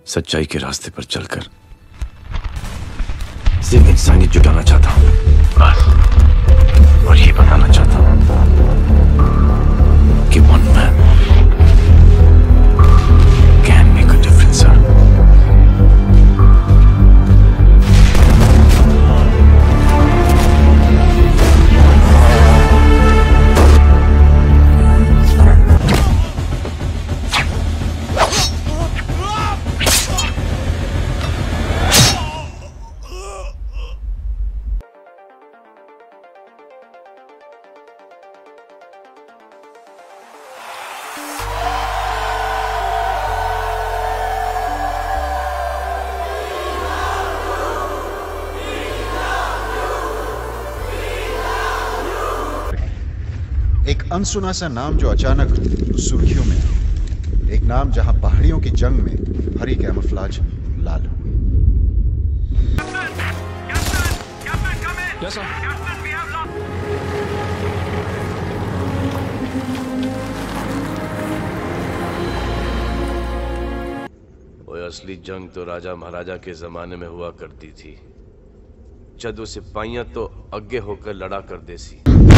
सच्चाई के रास्ते पर चलकर सिर्फ इंसानियत जुटाना चाहता हूं बस, और ये बताना चाहता हूं कि one man can make a difference sir. एक अनसुना सा नाम जो अचानक सुर्खियों में आया। एक नाम जहां पहाड़ियों की जंग में हरी कैमोफ्लेज लाल हो। Yes, sir. वो असली जंग तो राजा महाराजा के जमाने में हुआ करती थी। जदों सिपाहियां तो आगे होकर लड़ा कर देसी।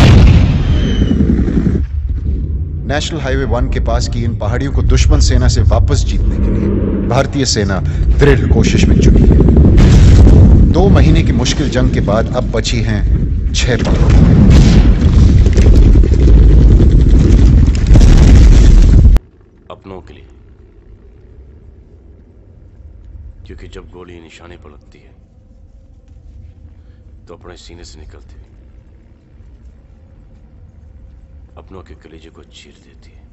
नेशनल हाईवे 1 के पास की इन पहाड़ियों को दुश्मन सेना से वापस जीतने के लिए भारतीय सेना दृढ़ कोशिश में जुटी है। 2 महीने की मुश्किल जंग के बाद अब बची हैं 6 पहाड़ियां। अपनों के लिए, क्योंकि जब गोली निशाने पर लगती है तो अपने सीने से निकलती है, अपनों के कलेजे को चीर देती है।